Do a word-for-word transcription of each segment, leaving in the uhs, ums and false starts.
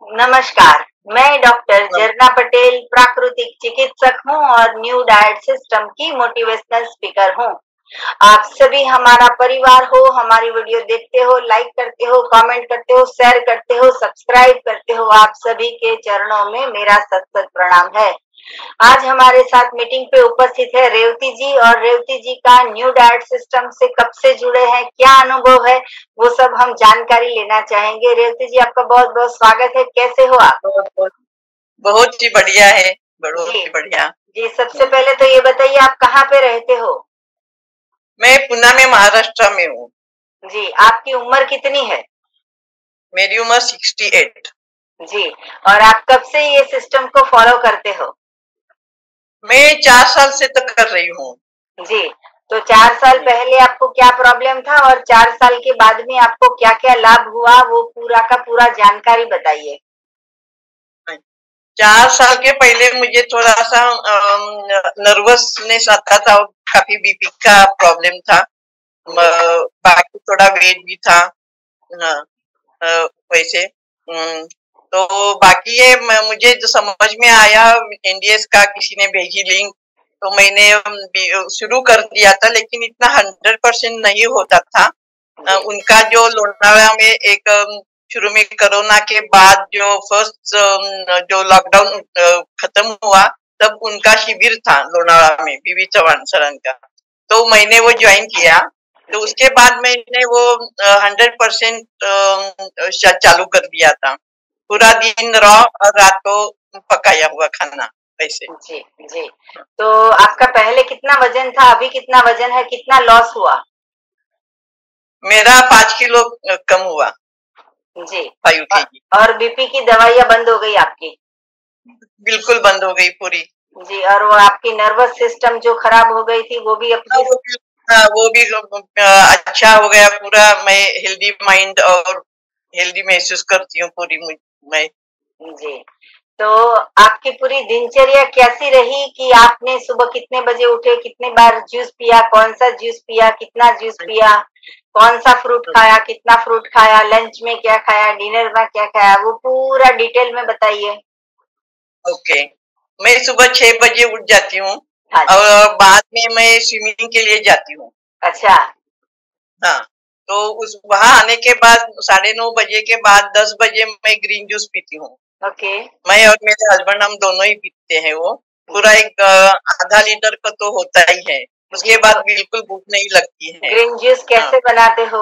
नमस्कार, मैं डॉक्टर नम जरना पटेल प्राकृतिक चिकित्सक हूँ और न्यू डाइट सिस्टम की मोटिवेशनल स्पीकर हूँ। आप सभी हमारा परिवार हो, हमारी वीडियो देखते हो, लाइक करते हो, कमेंट करते हो, शेयर करते हो, सब्सक्राइब करते हो, आप सभी के चरणों में मेरा सत सत प्रणाम है। आज हमारे साथ मीटिंग पे उपस्थित है रेवती जी और रेवती जी का न्यू डाइट सिस्टम से कब से जुड़े हैं, क्या अनुभव है, वो सब हम जानकारी लेना चाहेंगे। रेवती जी, आपका बहुत बहुत स्वागत है। कैसे हो आप? बहुत बहुत बहुत ही बढ़िया है, बहुत जी ही बढ़िया। जी, सबसे हम्म, पहले तो ये बताइए आप कहाँ पे रहते हो? मैं पुणे में, महाराष्ट्र में हूँ। जी, आपकी उम्र कितनी है? मेरी उम्र सिक्सटी एट। जी, और आप कब से ये सिस्टम को फॉलो करते हो? मैं चार साल से तक कर रही हूँ। जी, तो चार साल हम्म, पहले आपको क्या प्रॉब्लम था और चार साल के बाद में आपको क्या-क्या लाभ हुआ, वो पूरा का पूरा जानकारी बताइए। चार साल के पहले मुझे थोड़ा सा नर्वसनेस आता था और काफी बीपी का प्रॉब्लम था। जी, म- बाकी थोड़ा वेट भी था। हाँ, अ, वैसे हम्म, तो बाकी ये म- मुझे जो समझ में आया, एनडीएस का किसी ने भेजी लिंक, तो मैंने अम, भी- शुरू कर दिया था, लेकिन इतना हंड्रेड परसेंट नहीं होता था। अ, जी, उनका जो लोनावाला में एक अम, शुरू में कोरोना के बाद जो फर्स्ट जो लॉकडाउन खत्म हुआ, तब उनका शिविर था लोनावाला में, बीवी चौहान सरान का। तो मैंने वो ज्वाइन किया। तो जी, उसके बाद मैंने वो हंड्रेड परसेंट चालू कर दिया था। पूरा दिन रॉ और रात को पकाया हुआ खाना, वैसे। जी, जी। तो आपका पहले कितना वजन था, अभी कितना वजन है, कितना लॉस हुआ? मेरा पांच किलो कम हुआ, जी, फाइव अ, के जी और बीपी की दवाइयाँ बंद हो गई आपकी? बिल्कुल बंद हो गई पूरी। जी, और वो आपकी नर्वस सिस्टम जो खराब हो गई थी, वो भी हाँ, अपनी? वो भी हाँ, वो भी अ, अच्छा हो गया पूरा। मैं हेल्दी माइंड और हेल्दी महसूस करती हूँ पूरी मुझ- मैं। जी, तो आपकी पूरी दिनचर्या कैसी रही कि आपने सुबह कितने बजे उठे, कितने बार जूस पिया, कौन-सा जूस पिया, कितना जूस पिया, कौन-सा फ्रूट खाया, कितना फ्रूट खाया, लंच में क्या खाया, डिनर में क्या खाया, वो पूरा डिटेल में बताइए। ओके, मैं सुबह छह बजे उठ जाती हूँ हाँ जी। और बाद में मैं स्विमिंग के लिए जाती हूँ। अच्छा। हाँ, तो उस वहां आने के बाद साढ़े नौ बजे के बाद दस बजे मैं ग्रीन जूस पीती हूँ। ओके। मैं और मेरे हस्बैंड, हम दोनों ही पीते हैं वो। पूरा जी, एक अ, आधा लीटर का तो होता ही है। जी, उसके तो बाद बिल्कुल भूख नहीं लगती है। ग्रीन जूस हाँ, कैसे बनाते हो?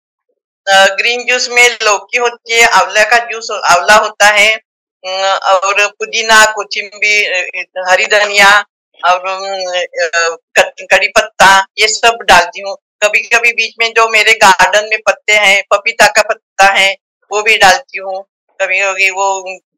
अ, ग्रीन जूस में लौकी होती है, आंवला का जूस आंवला होता है, अ, और पुदीना, कोथिम्बीर, अ, हरी धनिया और अम, अ, क- कड़ी पत्ता, ये सब डालती हूँ। कभी कभी बीच में जो मेरे गार्डन में पत्ते हैं, पपीता का पत्ता है, वो भी डालती हूँ। कभी कभी वो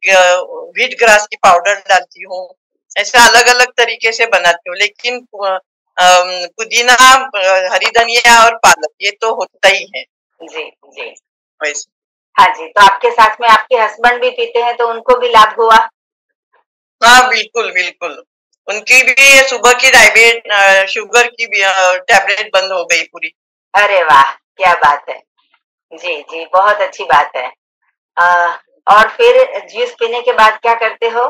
व्हीट ग्रास की पाउडर डालती हूँ। ऐसा अलग अलग तरीके से बनाती हूँ, लेकिन अ, अम, पुदीना, अ, हरी धनिया और पालक, ये तो होता ही है जी, जी। वैसे। हाँ जी, तो आपके साथ में आपके हस्बैंड भी पीते हैं तो उनको भी लाभ हुआ? हाँ, बिल्कुल, बिल्कुल। उनकी भी ये सुबह की डायबिट अ, शुगर की भी अ, टैबलेट बंद हो गई पूरी। अरे वाह! क्या बात है। जी, जी, बहुत अच्छी बात है। अ, और फिर जूस पीने के बाद क्या करते हो?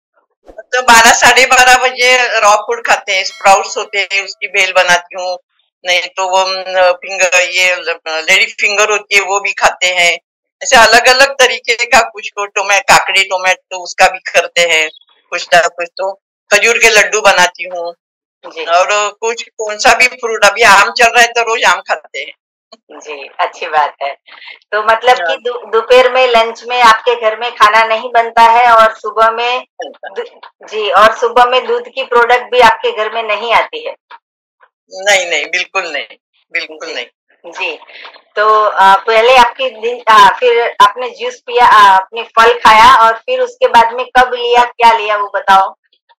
तो बारह साढ़े बारह बजे रॉ फूड खाते हैं, स्प्राउट्स होते हैं, उसकी भेल बनाती हूँ। नहीं तो वो अ, फिंगर ये लेडी फिंगर होती है, वो भी खाते हैं। ऐसे अलग-अलग तरीके का कुछ को टोमे काकड़ी, टोमेटो उसका भी करते हैं, कुछ ना कुछ तो। खजूर के लड्डू बनाती हूँ। जी, और कुछ कौन-सा भी फ्रूट, अभी आम चल रहा है तो रोज़ आम खाते हैं। जी, अच्छी बात है। तो मतलब कि हाँ, दो दोपहर में लंच में आपके घर में खाना नहीं बनता है और सुबह में दू जी, और सुबह में दूध की प्रोडक्ट भी आपके घर में नहीं आती है? नहीं, नहीं, बिल्कुल नहीं, बिल्कुल जी, नहीं। जी। तो अ, पहले आपकी दिन अ, फिर आपने जूस पिया, अ, आपने फल खाया और फिर उसके बाद में कब लिया, क्या लिया वो बताओ?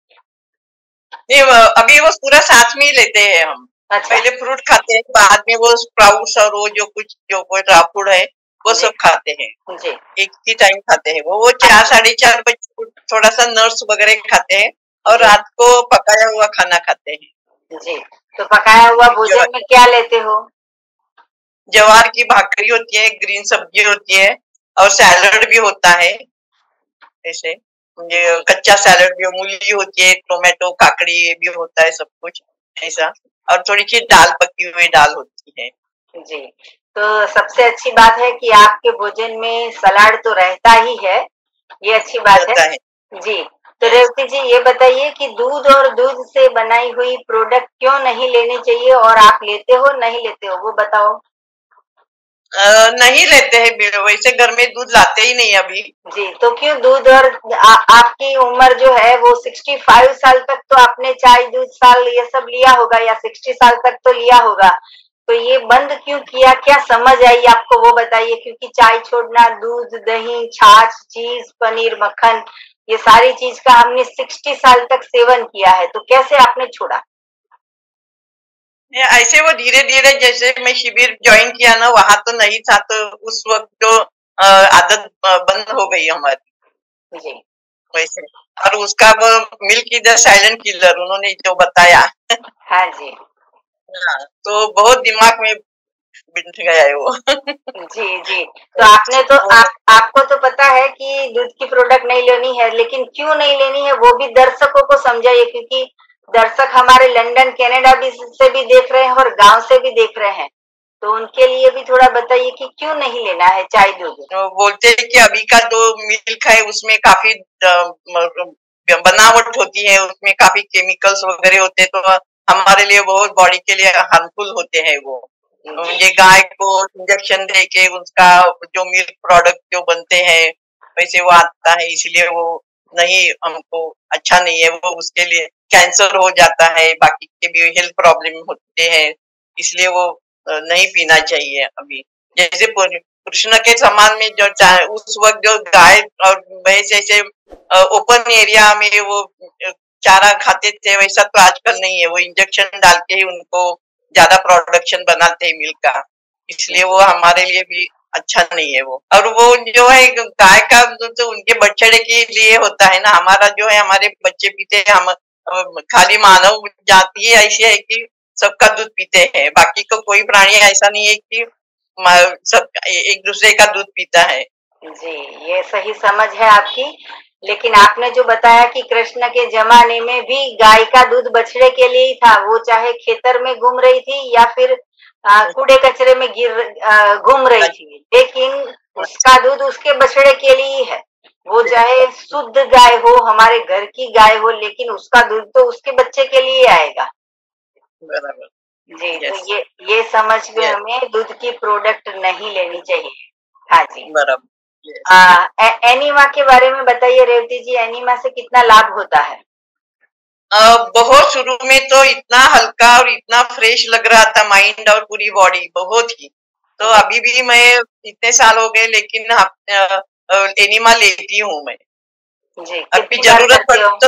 नहीं, वो अभी वो पूरा साथ में ही लेते हैं हम। अच्छा। पहले फ्रूट खाते हैं, बाद में वो स्प्राउट्स और वो जो कुछ जो कोई ड्राई फ्रूट है, वो जी, सब खाते हैं। जी। एक ही टाइम खाते हैं वो वो चार अच्छा। साढ़े चार बजे थोड़ा सा नट्स वगैरह खाते हैं और जी, रात को पकाया हुआ खाना खाते हैं। जी। तो पकाया हुआ जवा, भोजन में क्या लेते हो? जवार की भाकरी होती है, ग्रीन सब्जी होती है और सैलड भी होता है। ऐसे ये कच्चा सैलड भी, मूली होती है, टोमेटो, काकड़ी ये भी होता है, सब कुछ ऐसा। और थोड़ी सी दाल, पकी हुई दाल होती है। जी, तो सबसे अच्छी बात है कि आपके भोजन में सलाद तो रहता ही है, ये अच्छी बात है। रहता है। जी, तो यस। रेवती जी ये बताइए कि दूध और दूध से बनाई हुई प्रोडक्ट क्यों नहीं लेनी चाहिए और आप लेते हो, नहीं लेते हो, वो बताओ? अ, नहीं लेते हैं, बि वैसे घर में दूध लाते ही नहीं अभी। जी, तो क्यों दूध और आ, आपकी उम्र जो है वो पैंसठ साल तक तो आपने चाय, दूध, साल ये सब लिया होगा या साठ साल तक तो लिया होगा। तो ये बंद क्यों किया? क्या समझ आई आपको वो बताइए? क्योंकि चाय छोड़ना, दूध, दही, छाछ, चीज़, पनीर, मक्खन ये सारी चीज़ का हमने साठ साल तक सेवन किया है, तो कैसे आपने छोड़ा? या ऐसे वो धीरे-धीरे, जैसे मैं शिविर जॉइन किया ना, वहाँ तो नहीं था, तो उस वक़्त जो अ, आदत अ, बंद हो गई हमारी। जी। वैसे, और उसका वो milk is the silent killer उन्होंने जो बताया। हाँ जी। हाँ, तो बहुत दिमाग में बिठ गया है वो। जी, जी। तो आपने तो आप आपको तो पता है कि दूध की प्रोडक्ट नहीं लेनी है, लेकिन क्यों नहीं लेनी है वो भी दर्शकों को समझाइए, क्योंकि दर्शक हमारे लंदन, कनाडा भी से भी देख रहे हैं और गाँव से भी देख रहे हैं। तो उनके लिए भी थोड़ा बताइए कि क्यों नहीं लेना है चाय, दूध? तो बोलते हैं कि अभी का जो मिल्क है उसमें काफ़ी अ, म बनावट होती है, उसमें काफ़ी केमिकल्स वगैरह होते हैं, तो हमारे लिए बहुत बॉडी के लिए हार्मफुल होते हैं वो। तो जी। ये गाय को इंजेक्शन देके उसका जो मिल्क प्रोडक्ट जो बनते हैं, वैसे वो आता है, इसलिए वो नहीं, हमको अच्छा नहीं है वो, उसके लिए कैंसर हो जाता है, बाकी के भी हेल्थ प्रॉब्लम होते हैं, इसलिए वो अ, नहीं पीना चाहिए अभी। जैसे पुर कृष्ण के समान में जो चा उस वक़्त जो गाय और भैंस ऐसे अ, ओपन एरिया में वो अ, चारा खाते थे, वैसा तो आजकल नहीं है, वो इंजेक्शन डाल के ही उनको ज़्यादा प्रोडक्शन बनाते हैं मिल्क का, इसलिए वो हमारे लिए भी अच्छा नहीं है वो। और वो जो है गाय का दूध तो उनके बछड़े के लिए होता है ना, हमारा जो है हमारे बच्चे पीते हैं, हम अ, खाली मानव जाति ही ऐसी है कि सबका दूध पीते हैं, बाकी का कोई प्राणी ऐसा नहीं है कि म सब ए एक दूसरे का दूध पीता है। जी, ये सही समझ है आपकी। लेकिन आपने जो बताया कि कृष्ण के ज़माने में भी गाय का दूध बछड़े के लिए ही था, वो चाहे खेतर में घूम रही थी या फिर अ, कूड़े-कचरे में गिर अ, घूम रही थी, लेकिन उसका दूध उसके बछड़े के लिए ही है। वो चाहे शुद्ध गाय हो, हमारे घर की गाय हो, लेकिन उसका दूध तो उसके बच्चे के लिए ही आएगा। बराबर, जी, तो यस, ये ये समझ में यस, हमें दूध की प्रोडक्ट नहीं लेनी चाहिए। हाँ जी। बराबर, आ, यस। ए, एनीमा के बारे में बताइए रेवती जी, एनीमा से कितना लाभ होता है? अ, बहुत शुरू में तो इतना हल्का और इतना फ्रेश लग रहा था माइंड और पूरी बॉडी, बहुत ही। तो जी। अभी भी मैं इतने साल हो गए, लेकिन हफ अ अ, एनिमा लेती हूँ मैं। जी, और फिर कितनी बार ज़रूरत करते हो? पड़ती तो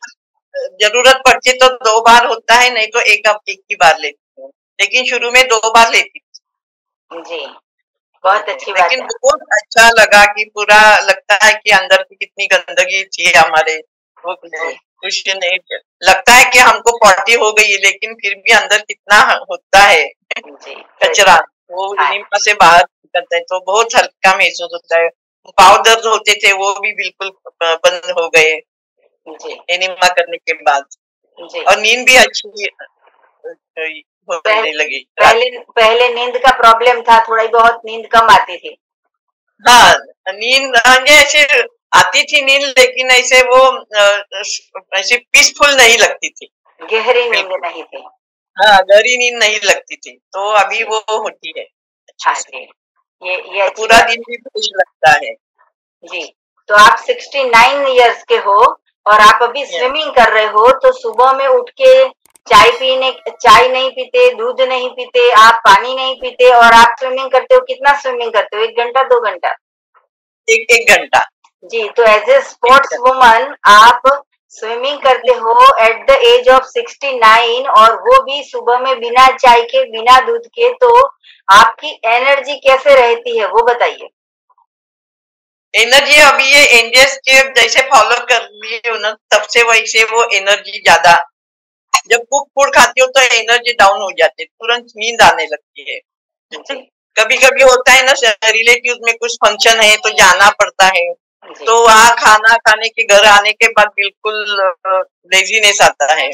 ज़रूरत पड़ती तो दो बार होता है, नहीं तो एक हफ्ते की बार लेती हूँ। लेकिन शुरू में दो बार लेती थी। जी, बहुत अच्छी बात लेकिन है। बहुत अच्छा लगा कि पूरा लगता है कि अंदर की कितनी गंदगी थी हमारे, वो जी। कुछ नहीं लगता है कि हमको पॉटी हो गई है, लेकिन फिर भी अंदर कितना होता है जी, सही कचरा, बात। वो हाँ, एनिमा से बाहर निकलता है, तो बहुत हल्का महसूस होता है। पाँव दर्द होते थे, वो भी बिल्कुल अ, बंद हो गए जी, एनिमा करने के बाद। जी। और नींद भी अच्छी अ, अ, पहले होने लगी रात। पहले पहले नींद का प्रॉब्लम था, थोड़ी बहुत नींद कम आती थी। हाँ, नींद आगे ऐसे आती थी नींद, लेकिन ऐसे वो अ, ऐसे पीसफुल नहीं लगती थी, गहरी नींद बिल्कुल। नहीं थी। हाँ, गहरी नींद नहीं लगती थी, तो अभी जी, वो होती है अच्छे हाँ से, जी। ये ये और अच्छी पूरा बात दिन भी फ्रेश लगता है। जी, तो आप उनहत्तर इयर्स के हो और आप अभी यस, स्विमिंग कर रहे हो, तो सुबह में उठ के चाय पीने चाय नहीं पीते, दूध नहीं पीते, आप पानी नहीं पीते और आप स्विमिंग करते हो, कितना स्विमिंग करते हो? एक घंटा, दो घंटा? एक एक घंटा, जी, तो एज़ अ एक स्पोर्ट्स घंटा। वुमन आप स्विमिंग करते हो एट द एज ऑफ उनहत्तर और वो भी सुबह में बिना चाय के, बिना दूध के, तो आपकी एनर्जी कैसे रहती है, वो बताइए? एनर्जी अभी ये एनडीएस के जैसे फॉलो कर लिए हो ना, तब से वैसे वो एनर्जी ज़्यादा, जब कुक फूड खाती हो तो एनर्जी डाउन हो जाती है, तुरंत नींद आने लगती है। जी, कभी-कभी होता है ना, स रिलेटिव्स में कुछ फंक्शन है तो जाना पड़ता है, तो वहाँ खाना खाने के घर आने के बाद बिल्कुल लेजीनेस आता है।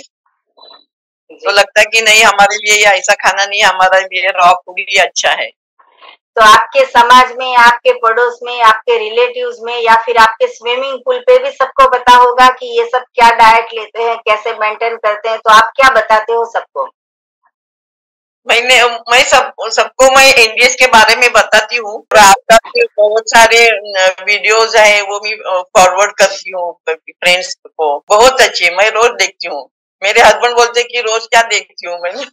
तो लगता है कि नहीं, हमारे लिए ये ऐसा खाना नहीं, हमारे लिए रॉ फूड ही अच्छा है। तो आपके समाज में, आपके पड़ोस में, आपके रिलेटिव्स में या फिर आपके स्विमिंग पूल पे भी सबको पता होगा कि ये सब क्या डाइट लेते हैं, कैसे मेंटेन करते हैं, तो आप क्या बताते हो सबको? मैंने मैं सब सबको मैं एनडीएस के बारे में बताती हूँ और आपका बहुत सारे वीडियोस है वो भी फॉरवर्ड करती हूँ फ्रेंड्स को। बहुत अच्छी है, मैं रोज देखती हूँ। मेरे हस्बैंड बोलते हैं कि रोज क्या देखती हूँ मैं।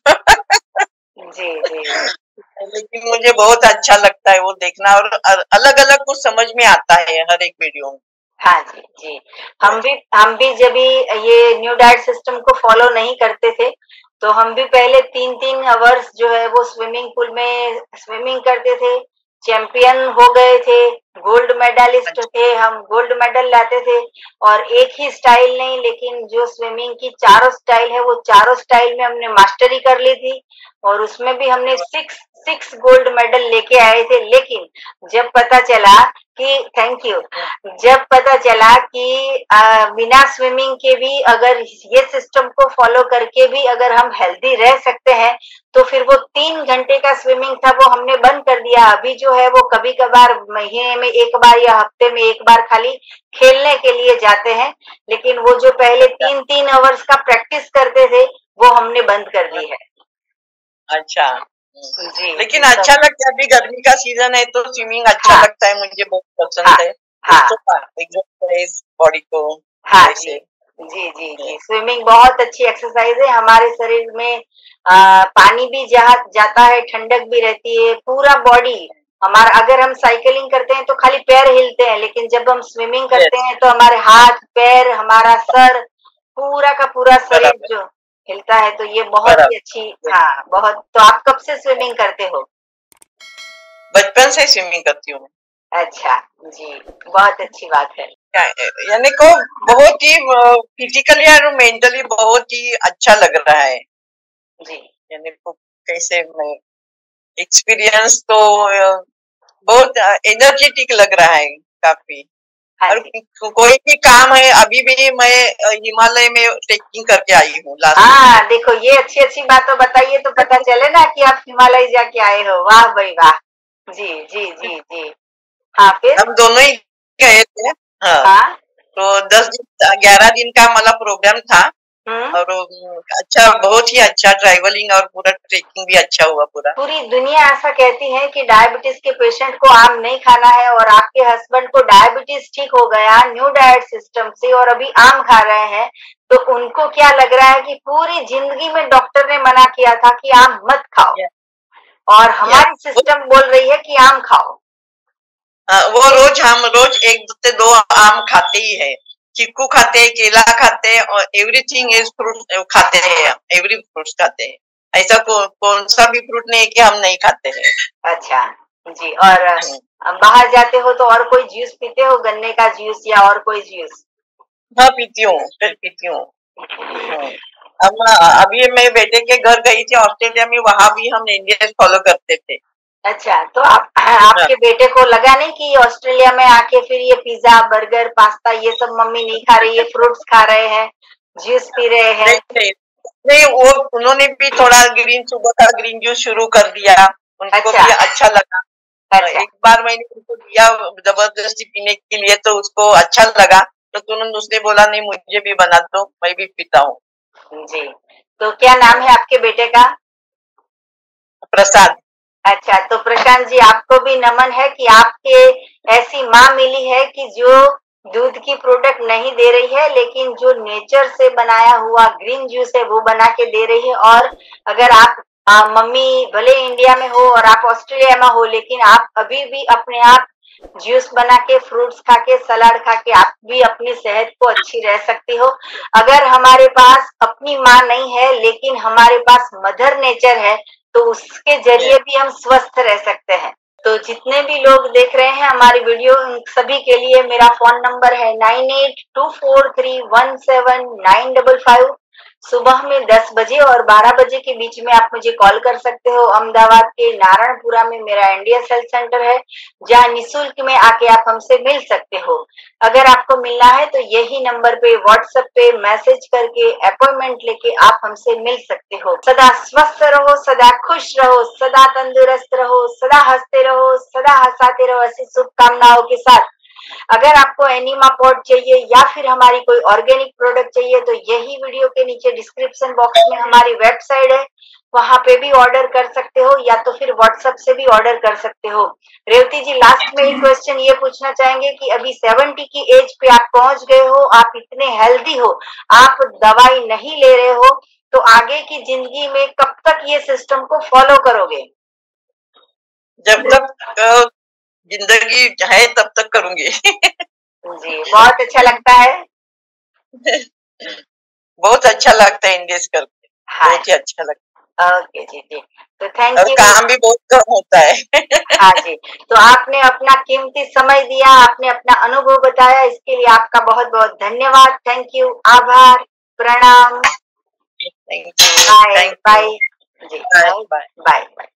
जी जी। लेकिन मुझे बहुत अच्छा लगता है वो देखना और अलग अलग कुछ समझ में आता है हर एक वीडियो में। हाँ जी जी। हम भी हम भी जब भी ये न्यू डाइट सिस्टम को फॉलो नहीं करते थे तो हम भी पहले तीन तीन आवर्स जो है वो स्विमिंग पूल में स्विमिंग करते थे, चैंपियन हो गए थे, गोल्ड मेडलिस्ट थे, हम गोल्ड मेडल लाते थे। और एक ही स्टाइल नहीं, लेकिन जो स्विमिंग की चारों स्टाइल है वो चारों स्टाइल में हमने मास्टरी कर ली थी और उसमें भी हमने सिक्स सिक्स गोल्ड मेडल लेके आए थे। लेकिन जब पता चला कि थैंक यू जब पता चला कि बिना स्विमिंग के भी अगर ये सिस्टम को फॉलो करके भी अगर हम हेल्दी रह सकते हैं तो फिर वो तीन घंटे का स्विमिंग था वो हमने बंद कर दिया। अभी जो है वो कभी कभार महीने में एक बार या हफ्ते में एक बार खाली खेलने के लिए जाते हैं, लेकिन वो जो पहले तीन तीन आवर्स का प्रैक्टिस करते थे वो हमने बंद कर दी है। अच्छा जी। लेकिन अच्छा लगता है, अभी गर्मी का सीजन है तो स्विमिंग अच्छा हाँ, लगता है, मुझे बहुत पसंद हाँ, है। हाँ, एक्सरसाइज बॉडी को। हाँ जी जी जी जी। स्विमिंग बहुत अच्छी एक्सरसाइज है, हमारे शरीर में आ, पानी भी जहाँ जाता है ठंडक भी रहती है, पूरा बॉडी हमारा। अगर हम साइकिलिंग करते हैं तो खाली पैर हिलते हैं, लेकिन जब हम स्विमिंग करते हैं तो हमारे हाथ पैर हमारा सर पूरा का पूरा शरीर जो हिलता है। तो ये बहुत ही अच्छी। हाँ बहुत। तो आप कब से स्विमिंग करते हो? बचपन से स्विमिंग करती हूँ। अच्छा जी, बहुत अच्छी बात है। यानी को बहुत ही फिजिकली और मेंटली बहुत ही अच्छा लग रहा है जी। यानी को कैसे मैं एक्सपीरियंस तो बहुत एनर्जेटिक लग रहा है काफी। हाँ और कोई भी काम है, अभी भी मैं हिमालय में ट्रेकिंग करके आई हूँ लास्ट। हाँ देखो, ये अच्छी अच्छी बातें बताइए तो पता चले ना कि आप हिमालय जाके आए हो। वाह भाई वाह। जी जी जी जी। हाँ फिर हम दोनों ही गए थे। हाँ, हाँ? तो दस दिन ग्यारह दिन का हमारा प्रोग्राम था और अच्छा, बहुत ही अच्छा ट्रैवलिंग और पूरा ट्रेकिंग भी अच्छा हुआ पूरा। पूरी दुनिया ऐसा कहती है कि डायबिटीज के पेशेंट को आम नहीं खाना है और आपके हस्बैंड को डायबिटीज ठीक हो गया न्यू डाइट सिस्टम से और अभी आम खा रहे हैं। तो उनको क्या लग रहा है कि पूरी जिंदगी में डॉक्टर ने मना किया था कि आम मत खाओ और हमारी सिस्टम बोल रही है कि आम खाओ। हाँ, वो रोज हम रोज एक से दो आम खाते ही है, चीकू खाते हैं, केला खाते हैं और एवरीथिंग इज फ्रूट खाते हैं, एवरी फ्रूट्स खाते हैं। ऐसा को, कौन सा भी फ्रूट नहीं है कि हम नहीं खाते हैं। अच्छा जी। और बाहर जाते हो तो और कोई जूस पीते हो, गन्ने का जूस या और कोई जूस? हाँ पीती हूँ, फिर पीती हूँ। अब अभी मैं बेटे के घर गई थी ऑस्ट्रेलिया में, वहाँ भी हम इंडियन फॉलो करते थे। अच्छा, तो आप आपके बेटे को लगा नहीं कि ऑस्ट्रेलिया में आके फिर ये पिज्जा बर्गर पास्ता ये सब मम्मी नहीं खा रही है, फ्रूट्स खा रहे हैं, जूस पी रहे हैं? नहीं नहीं, नहीं वो उन्होंने भी थोड़ा ग्रीन सुबह का ग्रीन जूस शुरू कर दिया, उनको अच्छा। भी अच्छा लगा। अच्छा। एक बार मैंने उनको दिया जबरदस्ती पीने के लिए तो उसको अच्छा लगा, तो तुरंत उसने बोला नहीं मुझे भी बना दो, मैं भी पीता हूँ। जी, तो क्या नाम है आपके बेटे का? प्रसाद। अच्छा, तो प्रशांत जी आपको भी नमन है कि आपके ऐसी माँ मिली है कि जो दूध की प्रोडक्ट नहीं दे रही है, लेकिन जो नेचर से बनाया हुआ ग्रीन जूस है वो बना के दे रही है। और अगर आप आ, मम्मी भले इंडिया में हो और आप ऑस्ट्रेलिया में हो, लेकिन आप अभी भी अपने आप जूस बना के फ्रूट्स खा के सलाद खा के आप भी अपनी सेहत को अच्छी रह सकती हो। अगर हमारे पास अपनी माँ नहीं है लेकिन हमारे पास मदर नेचर है तो उसके जरिए भी हम स्वस्थ रह सकते हैं। तो जितने भी लोग देख रहे हैं हमारी वीडियो, उन सभी के लिए मेरा फोन नंबर है nine eight two four three one seven nine double five. सुबह में दस बजे और बारह बजे के बीच में आप मुझे कॉल कर सकते हो। अहमदाबाद के नारायणपुरा में मेरा एनडीएस हेल्थ सेंटर है, जहाँ निःशुल्क में आके आप हमसे मिल सकते हो। अगर आपको मिलना है तो यही नंबर पे व्हाट्सएप पे मैसेज करके अपॉइंटमेंट लेके आप हमसे मिल सकते हो। सदा स्वस्थ रहो, सदा खुश रहो, सदा तंदुरुस्त रहो, सदा हंसते रहो, सदा हंसाते रहो, ऐसी शुभकामनाओं के साथ। अगर आपको एनिमा पॉड चाहिए या फिर हमारी कोई ऑर्गेनिक प्रोडक्ट चाहिए तो यही वीडियो के नीचे डिस्क्रिप्शन बॉक्स में हमारी वेबसाइट है, वहां पे भी ऑर्डर कर सकते हो या तो फिर व्हाट्सएप से भी ऑर्डर कर सकते हो। रेवती जी, लास्ट में एक क्वेश्चन ये पूछना चाहेंगे कि अभी सेवेंटी की एज पे आप पहुंच गए हो, आप इतने हेल्दी हो, आप दवाई नहीं ले रहे हो, तो आगे की जिंदगी में कब तक ये सिस्टम को फॉलो करोगे? जब तक जिंदगी है तब तक करूंगी। जी, बहुत अच्छा लगता है। बहुत अच्छा लगता है इंडेस करके, हाँ, बहुत ही अच्छा लगता है। ओके जी जी, तो थैंक और यू। काम भी बहुत कम होता है। हाँ जी, तो आपने अपना कीमती समय दिया, आपने अपना अनुभव बताया, इसके लिए आपका बहुत बहुत धन्यवाद। थैंक यू, आभार, प्रणाम। Thank you, bye thank bye you, जी, बाय बाय। Bye bye.